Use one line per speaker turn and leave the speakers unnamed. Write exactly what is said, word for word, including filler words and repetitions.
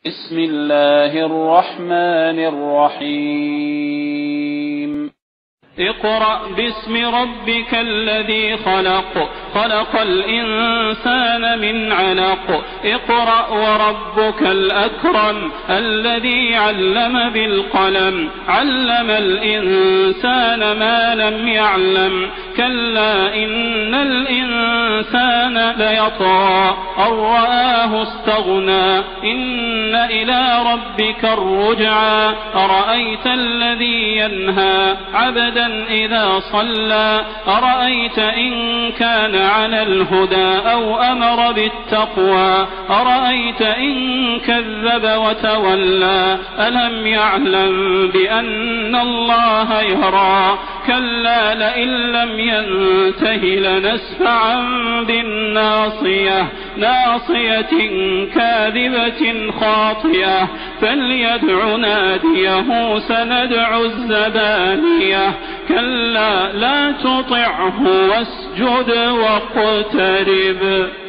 بسم الله الرحمن الرحيم اقرأ باسم ربك الذي خلق خلق الإنسان من علق اقرأ وربك الأكرم الذي علم بالقلم علم الإنسان ما لم يعلم كلا إن الإنسان ليطغى أن رآه استغنى إن إلى ربك الرجعى أرأيت الذي ينهى عبدا إذا صلى أرأيت إن كان على الهدى أو أمر بالتقوى أرأيت إن كذب وتولى ألم يعلم بأن الله يرى كلا لئن لم ينته لنسفعا بالناصية ناصية كاذبة خاطئة فليدع ناديه سندع الزبانية كلا لا تطعه واسجد واقترب.